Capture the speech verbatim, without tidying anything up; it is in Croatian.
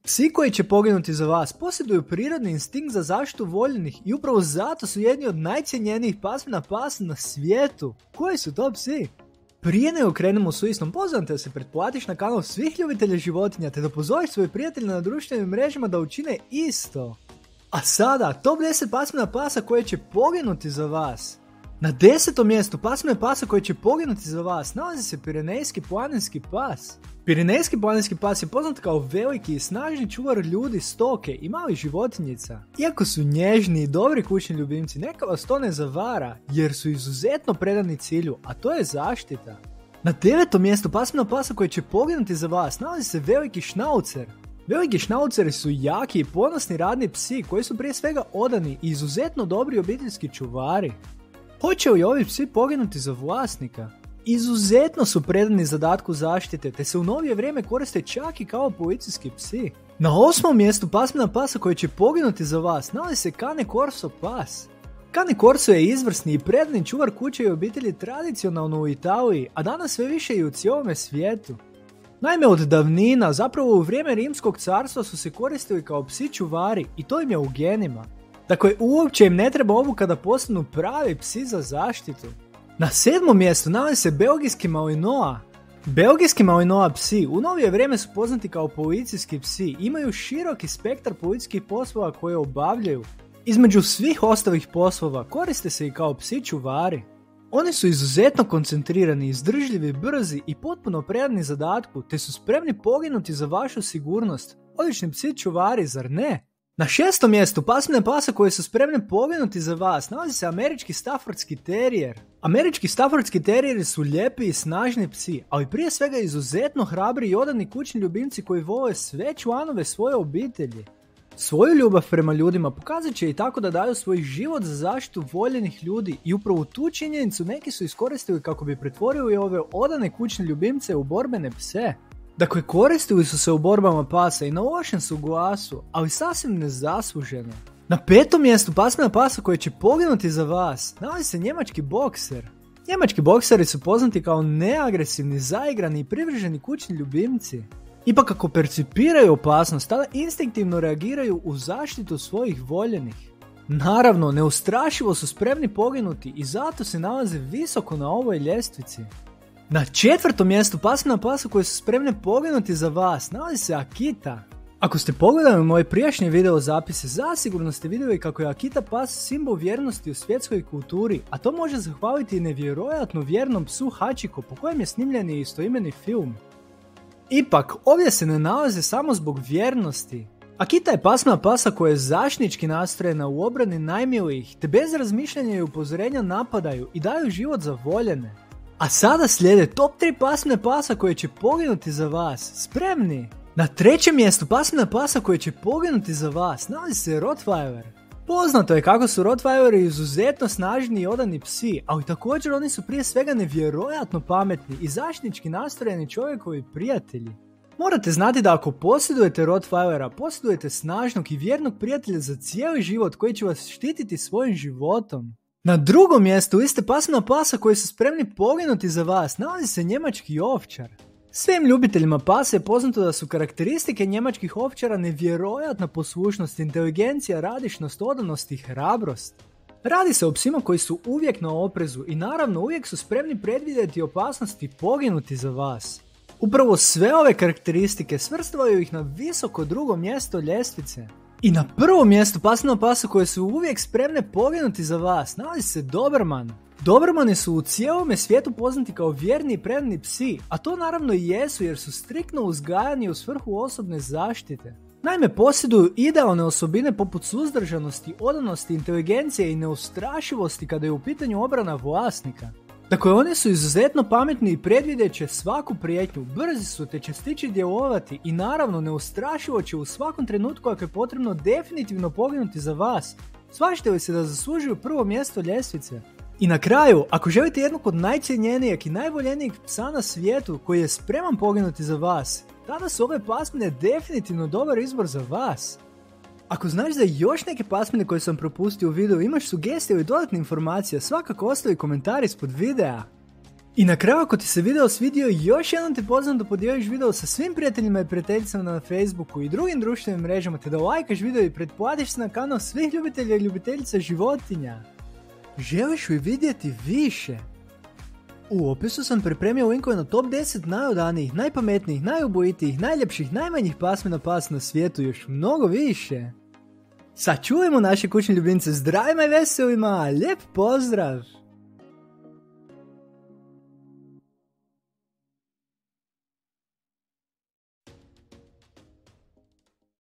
Psi koji će poginuti za vas posjeduju prirodni instinkt za zaštitu voljenih i upravo zato su jedni od najcijenjenijih pasmina pasa na svijetu. Koji su to psi? Prije nego krenemo s istom, pozivam te da se pretplatiš na kanal svih ljubitelja životinja te da pozoveš svoje prijatelje na društvenim mrežama da učine isto. A sada, top deset pasmina pasa koje će poginuti za vas. Na desetom mjestu pasmine pasa koje će poginuti za vas nalazi se Pirenejski planinski pas. Pirenejski planinski pas je poznat kao veliki i snažni čuvar ljudi, stoke i malih životinjica. Iako su nježni i dobri kućni ljubimci, neka vas to ne zavara jer su izuzetno predani cilju, a to je zaštita. Na devetom mjestu pasmina pasa koje će poginuti za vas nalazi se veliki šnaucer. Veliki šnauceri su jaki i ponosni radni psi koji su prije svega odani i izuzetno dobri obiteljski čuvari. Hoće li ovi psi poginuti za vlasnika? Izuzetno su predani zadatku zaštite te se u novije vrijeme koriste čak i kao policijski psi. Na osmom mjestu pasmina pasa koji će poginuti za vas nalazi se Cane Corso pas. Cane Corso je izvrsni i predani čuvar kuće i obitelji tradicionalno u Italiji, a danas sve više i u cijelome svijetu. Naime, od davnina, zapravo u vrijeme Rimskog carstva su se koristili kao psi čuvari i to im je u genima. Dakle, uopće im ne treba obuka da postanu pravi psi za zaštitu. Na sedmom mjestu nalazi se Belgijski Malinois. Belgijski Malinois psi u novije vrijeme su poznati kao policijski psi, imaju široki spektar policijskih poslova koje obavljaju. Između svih ostalih poslova koriste se i kao psi čuvari. Oni su izuzetno koncentrirani, izdržljivi, brzi i potpuno predani zadatku, te su spremni poginuti za vašu sigurnost. Odlični psi čuvari, zar ne? Na šestom mjestu pasmine pasa koje su spremne poginuti za vas nalazi se Američki Staffordski terijer. Američki Staffordski terijeri su lijepi i snažni psi, ali prije svega izuzetno hrabri i odani kućni ljubimci koji vole sve članove svoje obitelji. Svoju ljubav prema ljudima pokazat će i tako da daju svoj život za zaštitu voljenih ljudi i upravo tu činjenicu neki su iskoristili kako bi pretvorili ove odane kućne ljubimce u borbene pse. Dakle, koristili su se u borbama pasa i na lošem su glasu, ali sasvim nezasluženo. Na petom mjestu pasmina pasa koje će poginuti za vas nalazi se Njemački bokser. Njemački bokseri su poznati kao neagresivni, zaigrani i privrženi kućni ljubimci. Ipak ako percipiraju opasnost, tada instinktivno reagiraju u zaštitu svojih voljenih. Naravno, neustrašivo su spremni poginuti i zato se nalaze visoko na ovoj ljestvici. Na četvrtom mjestu pasmina pasa koje su spremne poginuti za vas nalazi se Akita. Ako ste pogledali moje prijašnje video zapise, zasigurno ste vidjeli kako je Akita pas simbol vjernosti u svjetskoj kulturi, a to može zahvaliti i nevjerojatno vjernom psu Hachiko po kojem je snimljen i istoimeni film. Ipak, ovdje se ne nalaze samo zbog vjernosti. Akita je pasmina pasa koja je zaštitnički nastrojena u obrani najmilijih, te bez razmišljanja i upozorenja napadaju i daju život za voljene. A sada slijede top tri pasmine pasa koje će poginuti za vas. Spremni? Na trećem mjestu pasmina pasa koje će poginuti za vas nalazi se Rottweiler. Poznato je kako su Rottweileri izuzetno snažni i odani psi, ali također oni su prije svega nevjerojatno pametni i zaštitnički nastrojeni čovjekovi prijatelji. Morate znati da ako posjedujete Rottweilera, posjedujete snažnog i vjernog prijatelja za cijeli život koji će vas štititi svojim životom. Na drugom mjestu iste pasmina pasa koji su spremni poginuti za vas nalazi se Njemački ovčar. Svim ljubiteljima pasa je poznato da su karakteristike njemačkih ovčara nevjerojatna poslušnost, inteligencija, radišnost, odanost i hrabrost. Radi se o psima koji su uvijek na oprezu i naravno uvijek su spremni predvidjeti opasnosti i poginuti za vas. Upravo sve ove karakteristike svrstavaju ih na visoko drugo mjesto ljestvice. I na prvom mjestu pasmina pasa koje su uvijek spremne poginuti za vas nalazi se Doberman. Dobermani su u cijelome svijetu poznati kao vjerni i predani psi, a to naravno i jesu jer su striktno uzgajani u svrhu osobne zaštite. Naime, posjeduju idealne osobine poput suzdržanosti, odanosti, inteligencije i neustrašivosti kada je u pitanju obrana vlasnika. Dakle, oni su izuzetno pametni i predvidjeće svaku prijetnju, brzi su te će stići djelovati i naravno neustrašivo će u svakom trenutku ako je potrebno definitivno poginuti za vas. Shvaćate li se da zaslužuju prvo mjesto ljestvice? I na kraju, ako želite jednog od najcijenjenijeg i najvoljenijeg psa na svijetu koji je spreman poginuti za vas, tada su ove pasmine definitivno dobar izbor za vas. Ako znaš za još neke pasmine koje sam propustio u videu, imaš sugestije ili dodatne informacije, svakako ostavi komentar ispod videa. I na kraju, ako ti se video svidio, još jednom te pozivam da podijeliš video sa svim prijateljima i prijateljicama na Facebooku i drugim društvenim mrežama, te da lajkaš video i pretplatiš se na kanal svih ljubitelja i ljubiteljica životinja. Želiš li vidjeti više? U opisu sam pripremio linkove na top deset najodanijih, najpametnijih, najubojitijih, najljepših, najmanjih pasmina pasa na svijetu i još mnogo više. Sačuvajmo naše kućne ljubimce zdravima i veselima, lijep pozdrav!